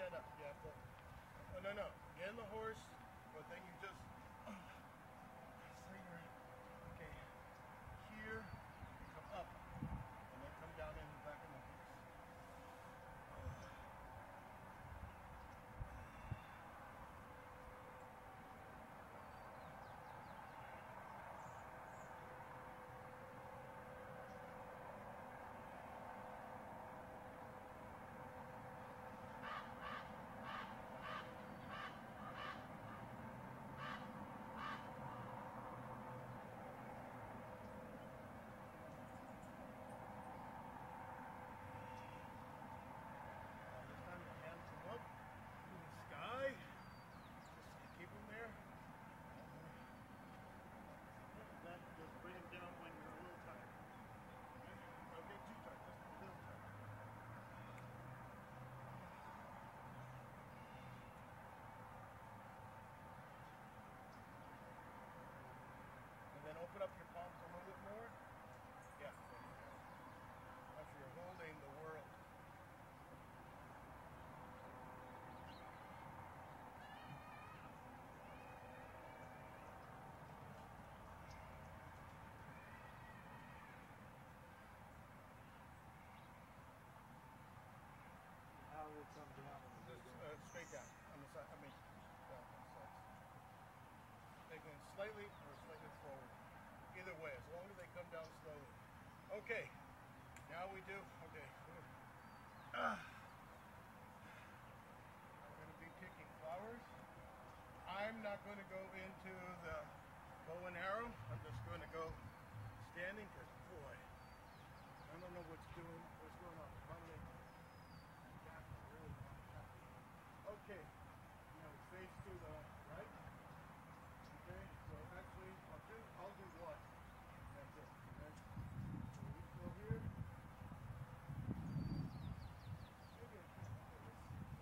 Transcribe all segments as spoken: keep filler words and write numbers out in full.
stand up. You have to. Oh, no, no. Get in the horse, but then you just. Okay. Here, come up, and then come down in the back of the horse. Up to the sky, just keep them there. That just bring them down when you're a little tired. Okay? Don't get too tired, just a little tired. And then open up your palms a little bit more. Yeah, there you go. After you're holding the world. How will it come down? Just uh, straight down on the side. I mean, down on the sides. They go slightly or slightly forward. Either way, as long as they come down slowly. Okay. Now we do. Okay. Uh, I'm going to be picking flowers. I'm not going to go into the bow and arrow. I'm just going to go standing because, boy, I don't know what's doing. What's going on? Finally. Okay, now face to the right. Okay, so actually I'll do I'll do one. That's it. Okay. So we go here. Maybe I can't do this.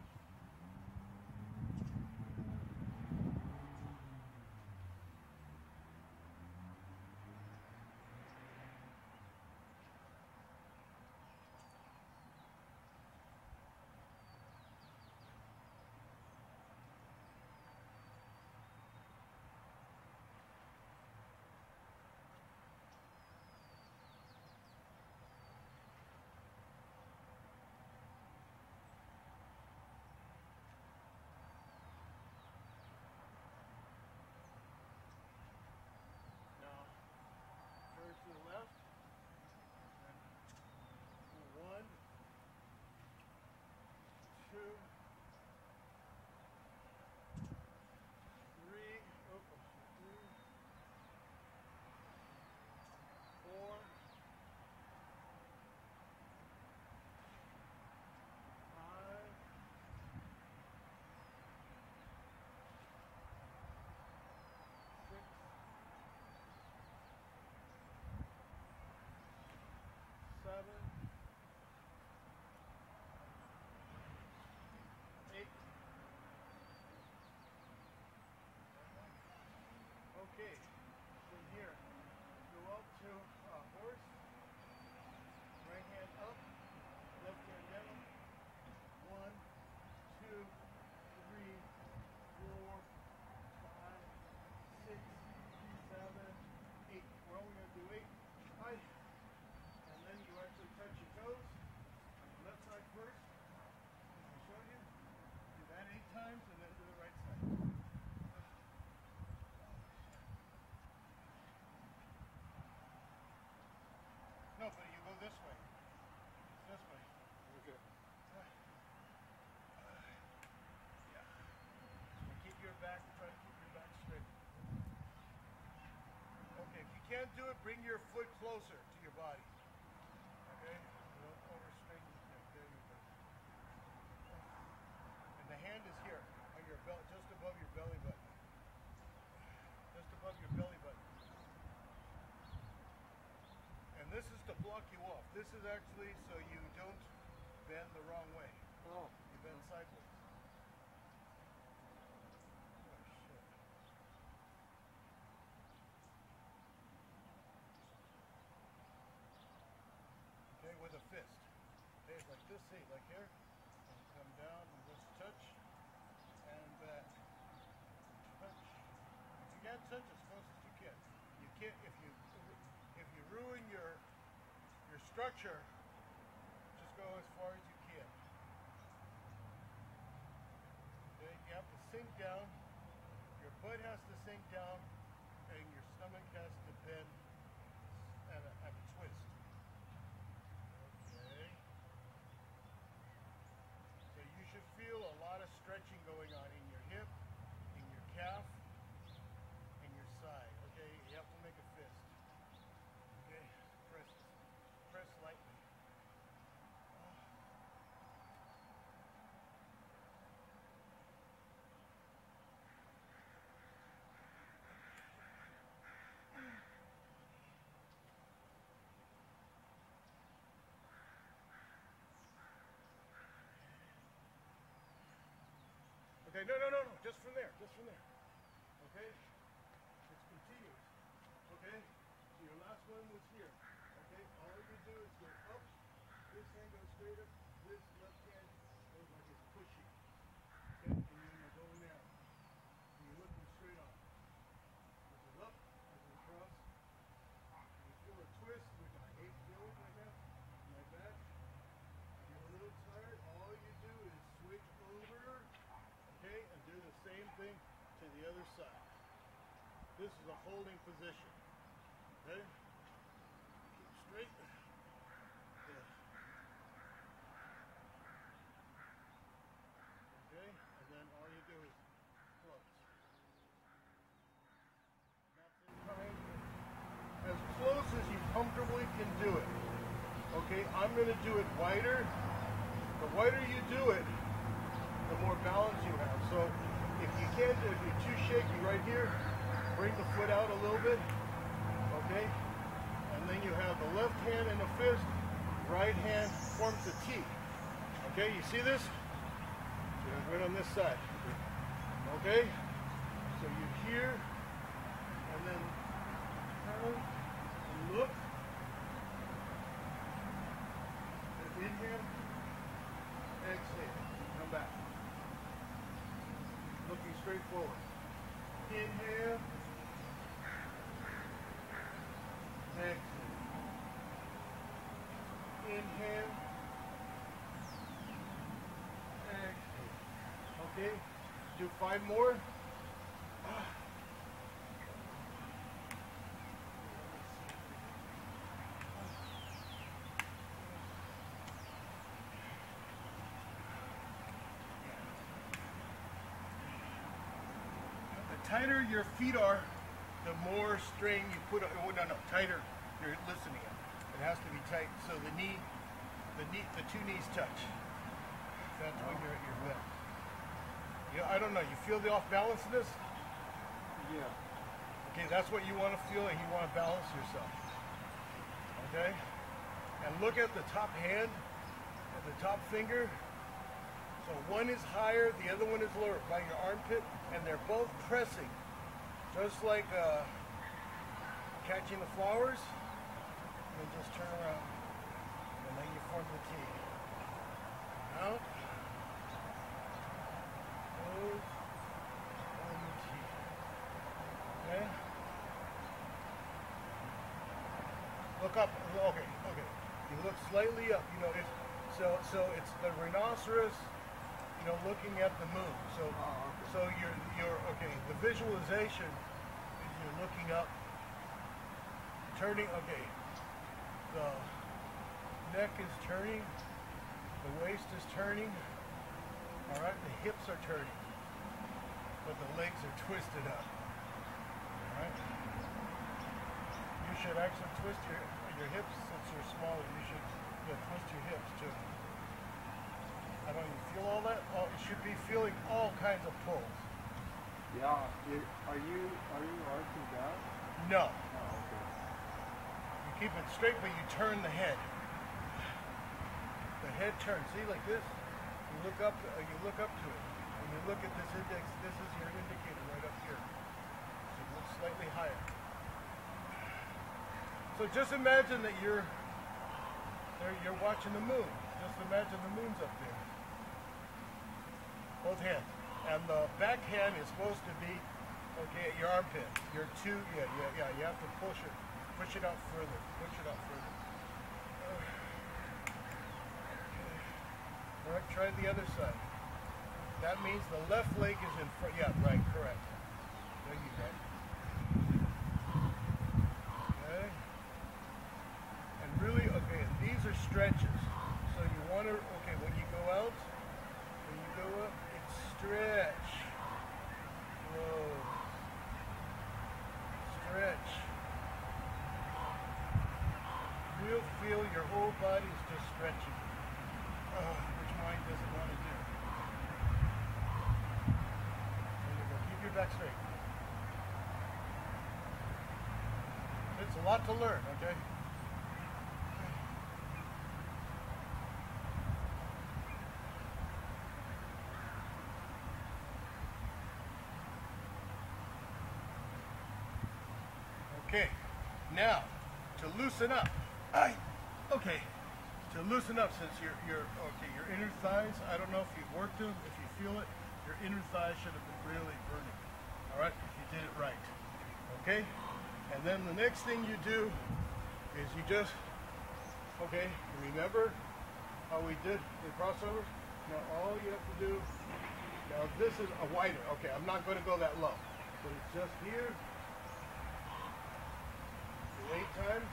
First to the left, and one, two, three, oh, three, four, five, six, seven, eight. Okay, from here, go up to a horse, right hand up, left hand down. One, two, three, four, five, six, seven, eight. We're only going to do eight. Hi. And then you actually touch your toes on the left side first. As I showed you. Do that eight times and then do the right side. No, but you go this way. This way. Okay. Yeah. And keep your back, try to keep your back straight. Okay, if you can't do it, bring your foot closer to your body. Okay? Don't overstrain your neck. There you go. And the hand is here, on your belt, just above your belly button. Just above your belly button. And this is to block you off. This is actually so you don't bend the wrong way. Oh. You bend sideways. Okay, with a fist. Okay, like this, see, like here. And come down and just touch. can't touch as close as you can. You can't if you if you ruin your your structure. Just go as far as you can. Okay, you have to sink down. Your butt has to sink down, and your stomach has to bend at a, at a twist. Okay. So you should feel a lot of stretching going on in your hip, in your calf, and your side. Okay, you have to make a fist. Okay, press, press lightly. Okay, no, no, no, no, just from there, just from there. Okay, it's continuous. Okay, so your last one was here. Okay, all you do is go up, this hand goes straight up, this left hand goes like it's pushing. Okay, and then you're going down. And you're looking straight on. This is up, this is across. You feel a twist, which I hate feeling right now, like that. You're a little tired, all you do is switch over. Okay, and do the same thing to the other side. This is a holding position. Okay? Keep straight. Yeah. Okay, and then all you do is close. That's it. Time as close as you comfortably can do it. Okay, I'm going to do it wider. The wider you do it, the more balance you have. So if you can't, if you're too shaky right here, bring the foot out a little bit, okay? And then you have the left hand in a fist, right hand forms a T. Okay, you see this? Right on this side. Okay? So you're here, and then turn and look. And inhale, exhale, come back. Looking straight forward. Inhale. Exhale. Inhale. Exhale. Okay. Do five more. The tighter your feet are, the more strain you put on. Oh, no, no, tighter. You're listening. It has to be tight. So the knee, the knee, the two knees touch. That's when you're at your left. Yeah, I don't know. You feel the off balance in this? Yeah. Okay, that's what you want to feel, and you want to balance yourself. Okay? And look at the top hand, at the top finger. So one is higher, the other one is lower by your armpit, and they're both pressing, just like uh, catching the flowers. And then just turn around, and then you form the T. Out. Close. Form the T. Okay. Look up. Okay. Okay. You look slightly up. You know, it's so so it's the rhinoceros. You know, looking at the moon. So, oh, okay. so you're, you're, okay, the visualization is you're looking up, turning, okay, the neck is turning, the waist is turning, all right, the hips are turning, but the legs are twisted up, all right? You should actually twist your, your hips since you're smaller, you should you know, twist your hips too. I don't even feel all that. Oh, you should be feeling all kinds of pulls. Yeah. You, are you are you arching down? No. Oh, okay. You keep it straight, but you turn the head. The head turns. See, like this. You look up. Uh, you look up to it. When you look at this index, this is your indicator right up here. So you look slightly higher. So just imagine that you're there. You're watching the moon. Just imagine the moon's up there. Both hands. And the back hand is supposed to be Okay, at your armpit. You're too, yeah, yeah, yeah. You have to push it, push it out further, push it out further. Okay. All right, try the other side. That means the left leg is in front. Yeah, right, correct. There you go. Okay. And really, okay, these are stretches. So you want to, okay, when you go out, when you go up, it's stretch. Close. Stretch. You'll feel your whole body is just stretching, uh, which mind doesn't want to do. There you go. Keep your back straight. It's a lot to learn, okay? Okay, now to loosen up. Aye. Okay, to loosen up, since your your okay your inner thighs. I don't know if you've worked them. If you feel it, your inner thighs should have been really burning. All right, if you did it right. Okay, and then the next thing you do is you just okay. Remember how we did the crossovers? Now all you have to do. Now this is a wider. Okay, I'm not going to go that low, but it's just here. Eight times.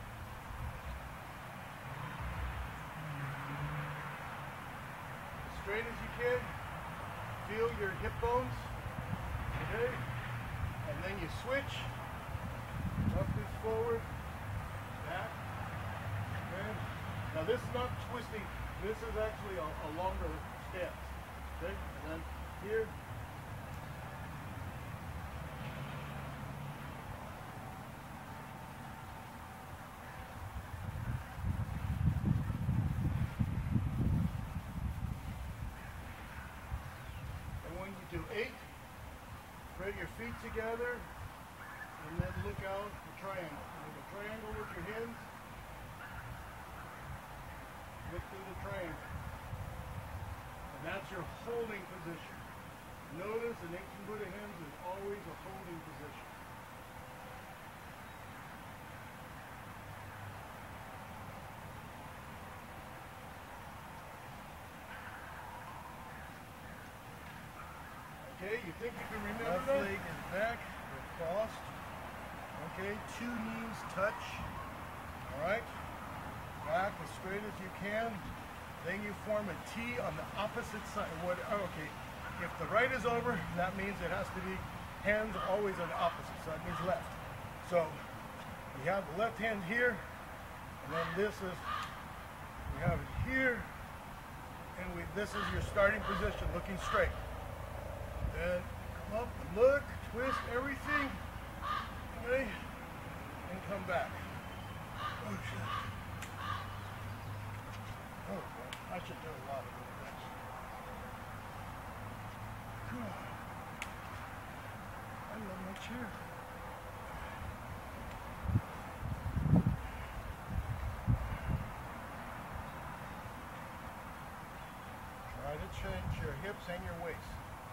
As straight as you can. Feel your hip bones. Okay. And then you switch. Up is forward. Back. Okay. Now this is not twisting. This is actually a, a longer stance. Okay. And then here. Do eight, spread your feet together, and then look out the triangle. Make a triangle with your hands. Look through the triangle. And that's your holding position. Notice an ancient Buddha hands is always a holding position. Okay, you think you can remember Left that? Leg is back, we're crossed. Okay, two knees touch. All right, back as straight as you can. Then you form a T on the opposite side. What? Oh, okay, if the right is over, that means it has to be hands always on the opposite, so that means left. So you have the left hand here, and then this is, we have it here, and we, this is your starting position, looking straight. Then come up and look, twist everything, okay, and come back. Oh, shit. Oh, I should do a lot of this. I love my chair. Try to change your hips and your waist.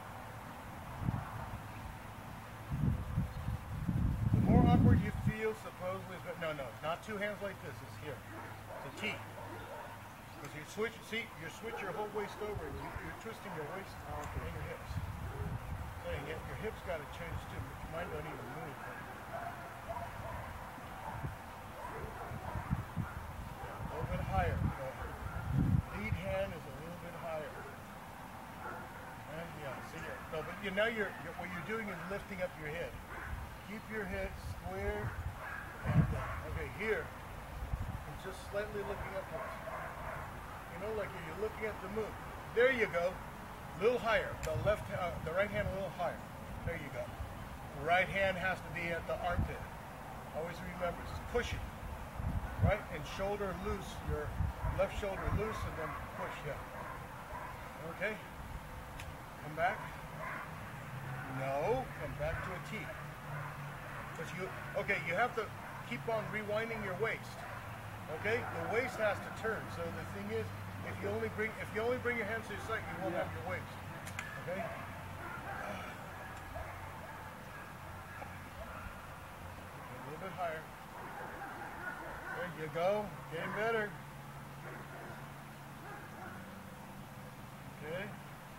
Awkward you feel supposedly, but no, no, not two hands like this. It's here. It's a T. Because you switch, see, you switch your whole waist over, and you, you're twisting your waist and your hips. Saying it, your hips got to change too, but mine don't even move. A little bit higher. The lead hand is a little bit higher. And yeah, see here. No, but you, now you're, you're what you're doing is lifting up your head. Keep your head square, and uh, okay, here, and just slightly looking upwards. You know, like you're looking at the moon. There you go. A little higher. The left, uh, the right hand a little higher. There you go. The right hand has to be at the armpit. Always remember, it's pushing, right? And shoulder loose. Your left shoulder loose, and then push. Yeah. Okay. Come back. No. Come back to a T. But you, okay, you have to keep on rewinding your waist. Okay, the waist has to turn. So the thing is, if you only bring, if you only bring your hands to your side, you won't yeah. have your waist. Okay. higher. There you go. Getting better. Okay.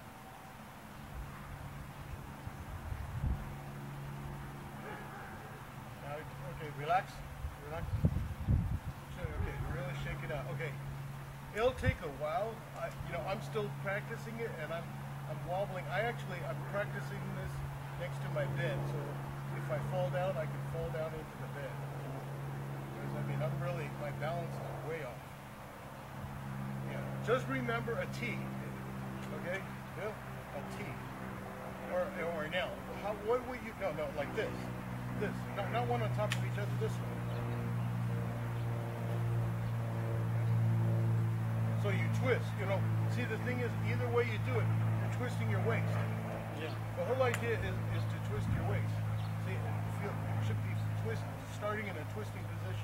Now, okay, relax. Relax. Okay, really shake it out. Okay. It'll take a while. I, you know, I'm still practicing it, and I'm I'm wobbling. I actually I'm practicing this next to my bed, so if I fall down, I can fall down into the bed. Because I mean, I'm really my balance is way off. Yeah. Just remember a T. Okay. Yeah. A T. Or or an L. How? What would you? No, no, like this. This. Not not one on top of each other. This one. So you twist, you know. See, the thing is, either way you do it, you're twisting your waist. Yeah. The whole idea is, is to twist your waist. See, you feel you should be twist, starting in a twisting position.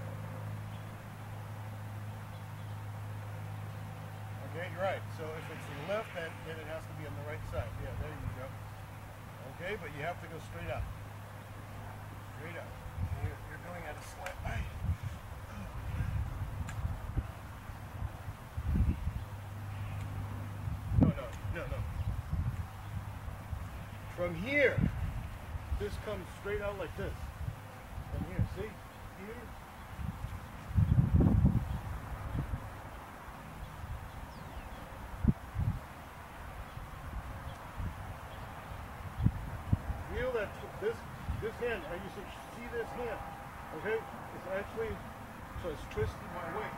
Okay, you're right. So if it's the left hand, then it has to be on the right side. Yeah, there you go. Okay, but you have to go straight out. Straight out. You're, you're going at a slant. No, no. From here, this comes straight out like this. From here, see? Here. Feel that this this hand, I used to see this hand, okay? It's actually, so it's twisting my waist.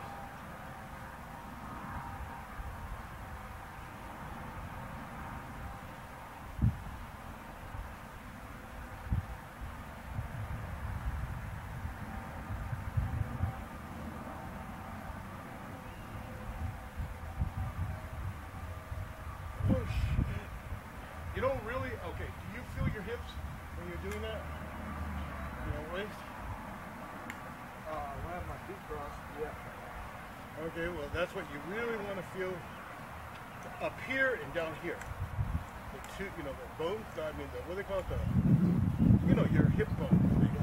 You don't really, okay, do you feel your hips when you're doing that? Your waist? Uh, when I have my feet crossed, yeah. Okay, well that's what you really want to feel up here and down here. The two, you know, the bones, I mean, the, what do they call it? The, you know, your hip bone.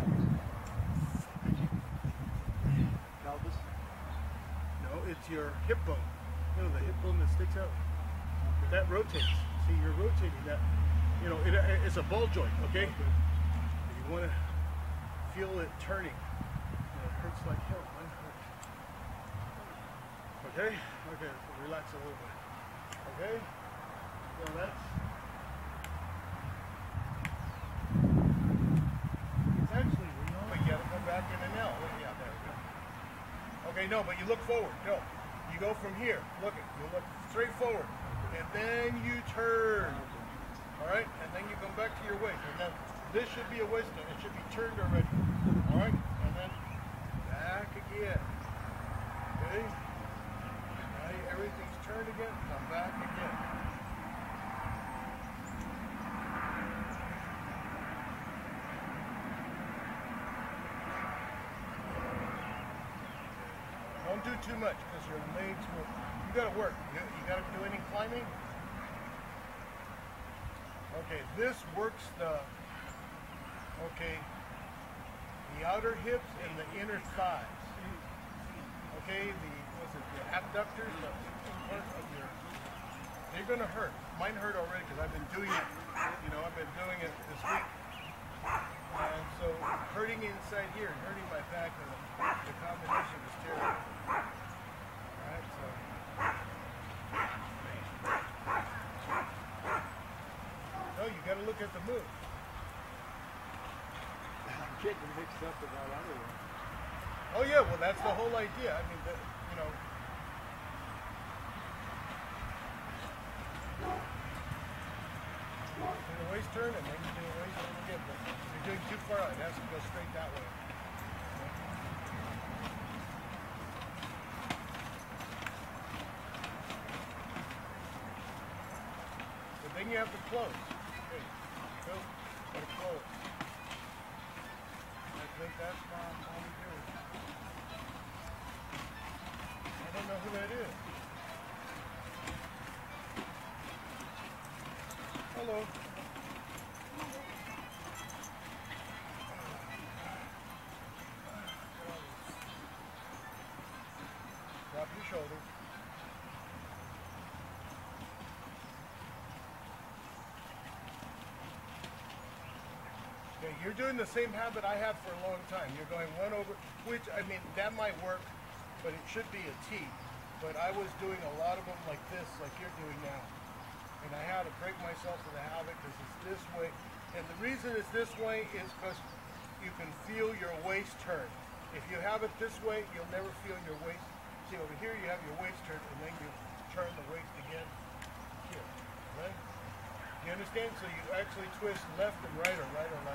Pelvis? No, it's your hip bone. You know, the hip bone that sticks out. That rotates. See, you're rotating that. You know, it, it's a ball joint, okay? You want to feel it turning. It hurts like hell. Mine hurts. Okay? Okay, so relax a little bit. Okay? So that's... It's actually, you know, but you gotta come back in an L. Yeah, there we go. Okay, no, but you look forward. No. You go from here. Look it. You look straight forward. And then you turn, all right? And then you come back to your waist. And then this should be a waist turn. It should be turned already, all right? And then back again, okay? Now everything's turned again. Come back again. Don't do too much because your legs will. You gotta work. You, you gotta do any climbing. Okay, this works the. Okay, the outer hips and the inner thighs. Okay, the what's it? The abductors, the part of your. They're gonna hurt. Mine hurt already because I've been doing it. You know, I've been doing it this week, and so hurting inside here and hurting my back, and the, the combination is terrible. All right, so. No, you got to look at the move. I'm getting mixed up with that other one. Oh yeah, well that's the whole idea. I mean, the, you know. Do the waist turn and then you do the waist turn again. But you're doing too far out. It has to go straight that way. But then you have to close. Okay, go, gotta close. I think that's my mommy doing. I don't know who that is. Hello. your shoulders. Okay, you're doing the same habit I had for a long time. You're going one over, which, I mean, that might work, but it should be a T. But I was doing a lot of them like this, like you're doing now. And I had to break myself to the habit because it's this way. And the reason it's this way is because you can feel your waist turn. If you have it this way, you'll never feel your waist. See, over here you have your waist turn, and then you turn the waist again here, right? You understand? So you actually twist left and right or right or left.